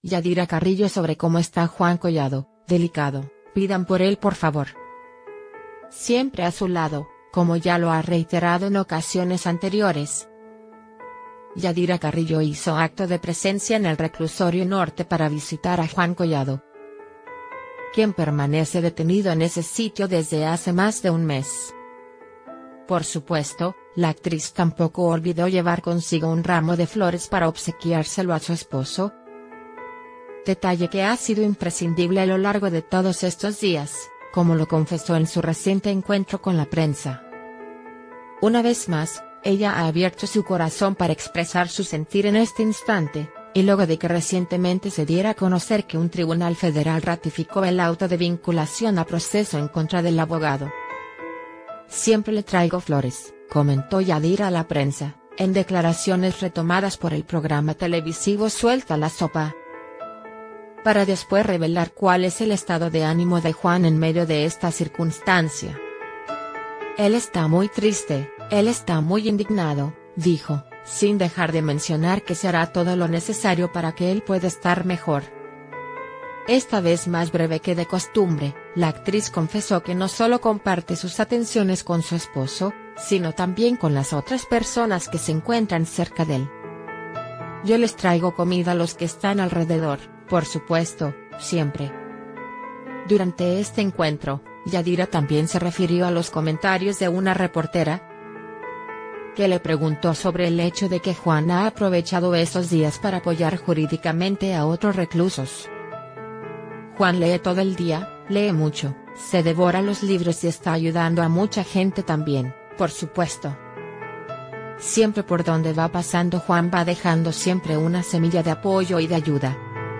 Yadira Carrillo sobre cómo está Juan Collado, delicado, pidan por él por favor. Siempre a su lado, como ya lo ha reiterado en ocasiones anteriores. Yadira Carrillo hizo acto de presencia en el reclusorio norte para visitar a Juan Collado, quien permanece detenido en ese sitio desde hace más de un mes. Por supuesto, la actriz tampoco olvidó llevar consigo un ramo de flores para obsequiárselo a su esposo, detalle que ha sido imprescindible a lo largo de todos estos días, como lo confesó en su reciente encuentro con la prensa. Una vez más, ella ha abierto su corazón para expresar su sentir en este instante, y luego de que recientemente se diera a conocer que un tribunal federal ratificó el auto de vinculación a proceso en contra del abogado. Siempre le traigo flores, comentó Yadira a la prensa, en declaraciones retomadas por el programa televisivo Suelta la Sopa, para después revelar cuál es el estado de ánimo de Juan en medio de esta circunstancia. Él está muy triste, él está muy indignado, dijo, sin dejar de mencionar que se hará todo lo necesario para que él pueda estar mejor. Esta vez más breve que de costumbre, la actriz confesó que no solo comparte sus atenciones con su esposo, sino también con las otras personas que se encuentran cerca de él. Yo les traigo comida a los que están alrededor, por supuesto, siempre. Durante este encuentro, Yadira también se refirió a los comentarios de una reportera, que le preguntó sobre el hecho de que Juan ha aprovechado esos días para apoyar jurídicamente a otros reclusos. Juan lee todo el día, lee mucho, se devora los libros y está ayudando a mucha gente también, por supuesto. Siempre por donde va pasando Juan va dejando siempre una semilla de apoyo y de ayuda,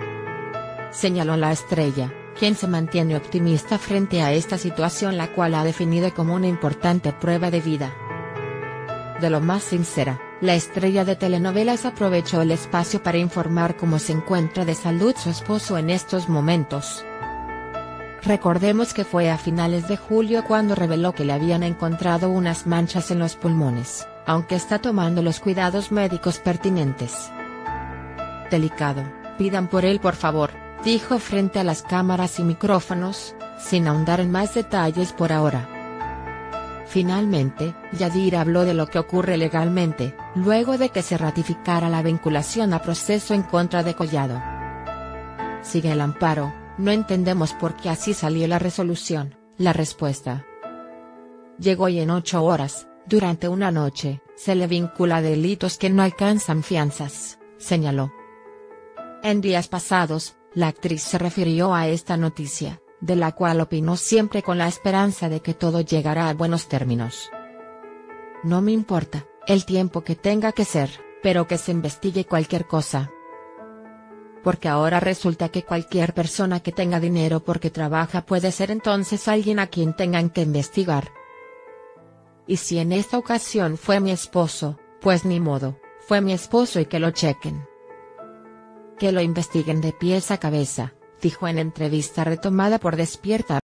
señaló la estrella, quien se mantiene optimista frente a esta situación, la cual ha definido como una importante prueba de vida. De lo más sincera, la estrella de telenovelas aprovechó el espacio para informar cómo se encuentra de salud su esposo en estos momentos. Recordemos que fue a finales de julio cuando reveló que le habían encontrado unas manchas en los pulmones, aunque está tomando los cuidados médicos pertinentes. Delicado, pidan por él por favor, dijo frente a las cámaras y micrófonos, sin ahondar en más detalles por ahora. Finalmente, Yadira habló de lo que ocurre legalmente, luego de que se ratificara la vinculación a proceso en contra de Collado. Sigue el amparo, no entendemos por qué así salió la resolución, la respuesta llegó y en 8 horas, durante una noche, se le vincula a delitos que no alcanzan fianzas, señaló. En días pasados, la actriz se refirió a esta noticia, de la cual opinó siempre con la esperanza de que todo llegará a buenos términos. No me importa, el tiempo que tenga que ser, pero que se investigue cualquier cosa. Porque ahora resulta que cualquier persona que tenga dinero porque trabaja puede ser entonces alguien a quien tengan que investigar. Y si en esta ocasión fue mi esposo, pues ni modo, fue mi esposo y que lo chequen. Que lo investiguen de pies a cabeza, dijo en entrevista retomada por Despierta.